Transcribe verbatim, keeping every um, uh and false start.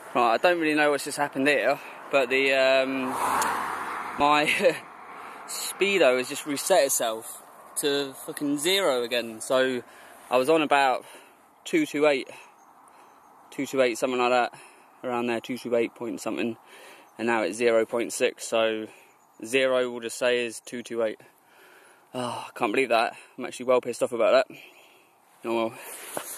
Right, I don't really know what's just happened here, but the um, my speedo has just reset itself to fucking zero again. So I was on about two two eight, two two eight, something like that, around there, two two eight point something, and now it's zero point six. So zero, we'll just say, is two two eight. Oh, I can't believe that. I'm actually well pissed off about that. Oh well.